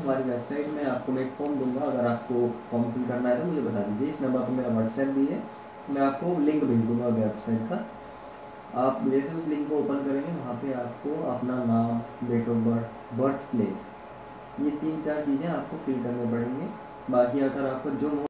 हमारी वेबसाइट में, आपको मैं एक फॉर्म दूंगा, अगर आपको फॉर्म फिल करना है तो मुझे बता दीजिए। इस नंबर पर मेरा व्हाट्सएप भी है, मैं आपको लिंक भेज दूंगा वेबसाइट का। आप जैसे उस लिंक को ओपन करेंगे, वहाँ पे आपको अपना नाम, date of birth, birth place, ये 3-4 चीज़ें आपको फिल करनी पड़ेंगी। बाकी अगर आपको जो